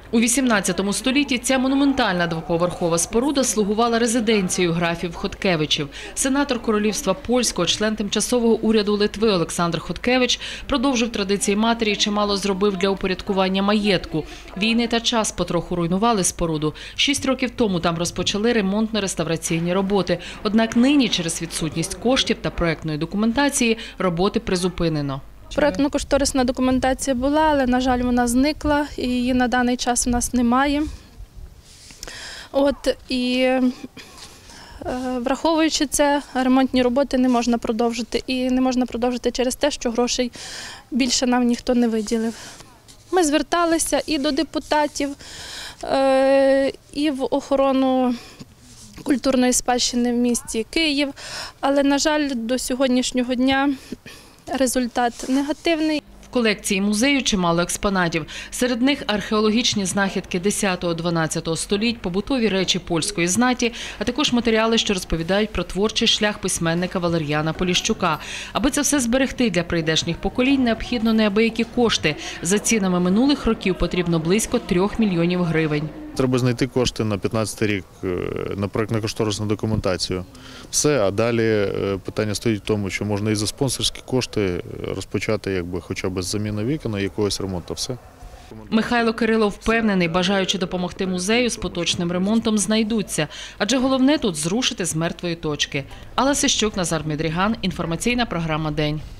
У 18 столітті ця монументальна двоповерхова споруда слугувала резиденцією графів Хоткевичів. Сенатор Королівства Польського, член тимчасового уряду Литви Олександр Хоткевич продовжив традиції матері і чимало зробив для упорядкування маєтку. Війни та час потроху руйнували споруду. 6 років тому там розпочали ремонтно-реставраційні роботи. Однак нині через відсутність коштів та проектної документації роботи призупинено. Проектно-кошторисна документація була, але, на жаль, вона зникла, і її на даний час у нас немає. Враховуючи це, ремонтні роботи не можна продовжити. І не можна продовжити через те, що грошей більше нам ніхто не виділив. Ми зверталися і до депутатів, і в охорону культурної спадщини в місті Київ, але, на жаль, до сьогоднішнього дня результат негативний. В колекції музею чимало експонатів. Серед них археологічні знахідки 10-12 століть, побутові речі польської знаті, а також матеріали, що розповідають про творчий шлях письменника Валер'яна Поліщука. Аби це все зберегти для прийдешніх поколінь, необхідно неабиякі кошти. За цінами минулих років потрібно близько 3 мільйонів гривень. Треба знайти кошти на 15-й рік на проектно-кошторисну документацію. Все, а далі питання стоїть в тому, що можна і за спонсорські кошти розпочати хоча б з заміни вікон і якогось ремонту. Все. Михайло Кирилов впевнений, бажаючи допомогти музею з поточним ремонтом знайдуться. Адже головне тут зрушити з мертвої точки. Алла Сищук, Назар Мідріган. Інформаційна програма «День».